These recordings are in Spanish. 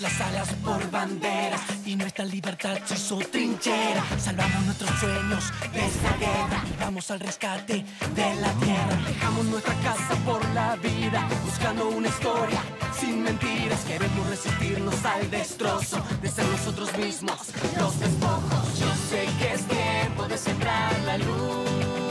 las alas por banderas y nuestra libertad se hizo trinchera. Salvamos nuestros sueños de esta guerra, vamos al rescate de la tierra. Dejamos nuestra casa por la vida, buscando una historia sin mentiras. Queremos resistirnos al destrozo de ser nosotros mismos los despojos. Yo sé que es tiempo de sembrar la luz.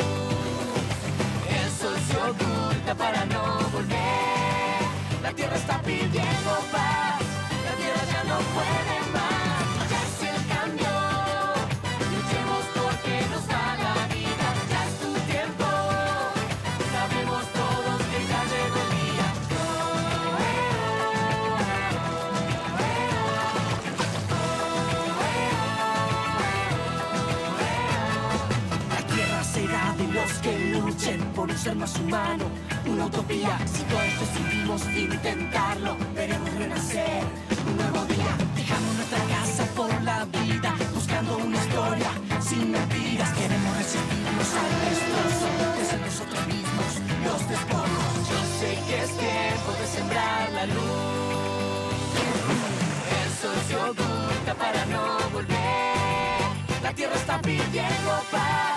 El sol se oculta para no volver. La tierra está pidiendo paz, la tierra ya no puede más. Ya es el cambio, luchemos porque nos da la vida. Ya es tu tiempo, sabemos todos que ya llegó el día. La tierra será de los que luchen por un ser más humano, una utopía. Si todos decidimos intentarlo, veremos renacer un nuevo día. Dejamos nuestra casa por la vida, buscando una historia sin mentiras. Queremos resistirnos al destrozo de ser nosotros mismos los despojos. Yo sé que es tiempo de sembrar la luz. El sol se oculta para no volver. La tierra está pidiendo paz.